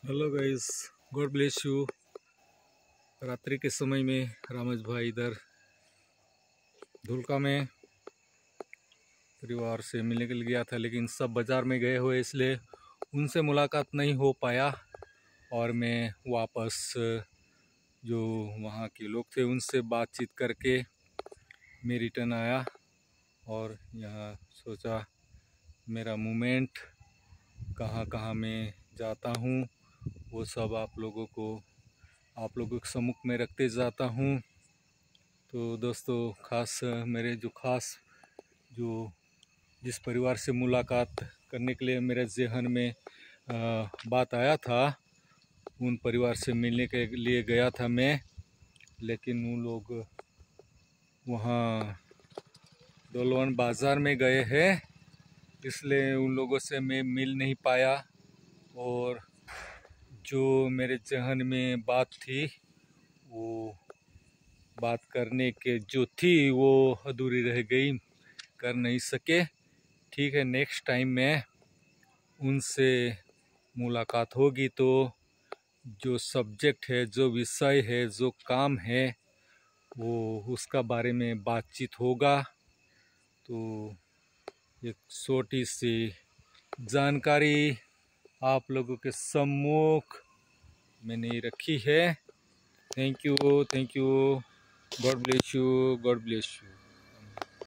Hello guys, god bless you. रात्रि के समय में रामेश भाई इधर धुलका में परिवार से मिलने के लिए गया था, लेकिन सब बाज़ार में गए हुए इसलिए उनसे मुलाकात नहीं हो पाया। और मैं वापस जो वहाँ के लोग थे उनसे बातचीत करके मैं रिटर्न आया और यहाँ सोचा मेरा मूवमेंट कहाँ कहाँ मैं जाता हूँ वो सब आप लोगों के सम्मुख में रखते जाता हूँ। तो दोस्तों, खास मेरे जो जिस परिवार से मुलाकात करने के लिए मेरे जहन में बात आया था, उन परिवार से मिलने के लिए गया था मैं, लेकिन उन लोग वहाँ डोलवन बाज़ार में गए हैं, इसलिए उन लोगों से मैं मिल नहीं पाया। और जो मेरे जहन में बात थी वो बात करने के जो थी वो अधूरी रह गई, कर नहीं सके। ठीक है, नेक्स्ट टाइम में उनसे मुलाकात होगी तो जो सब्जेक्ट है, जो विषय है, जो काम है, वो उसका बारे में बातचीत होगा। तो एक छोटी सी जानकारी आप लोगों के सम्मुख मैंने रखी है। Thank you, god bless you, god bless you.